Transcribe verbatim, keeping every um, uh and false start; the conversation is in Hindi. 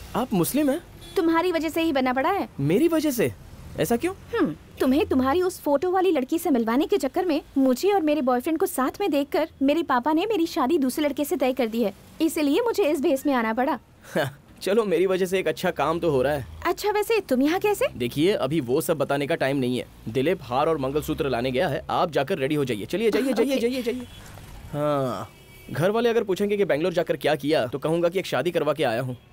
आप मुस्लिम हैं? तुम्हारी वजह से ही बनना पड़ा है। मेरी वजह से? ऐसा क्यों? हम्म, तुम्हें तुम्हारी उस फोटो वाली लड़की से मिलवाने के चक्कर में मुझे और मेरे बॉयफ्रेंड को साथ में देखकर मेरे पापा ने मेरी शादी दूसरे लड़के से तय कर दी है, इसलिए मुझे इस भेस में आना पड़ा। चलो मेरी वजह से एक अच्छा काम तो हो रहा है। अच्छा, वैसे तुम यहाँ कैसे? देखिए अभी वो सब बताने का टाइम नहीं है। दिलीप हार और मंगलसूत्र लाने गया है, आप जाकर रेडी हो जाइए। चलिए जाइए जाइए जाइए जाइए। हाँ, घर वाले अगर पूछेंगे कि बेंगलोर जाकर क्या किया तो कहूँगा कि एक शादी करवा के आया हूँ।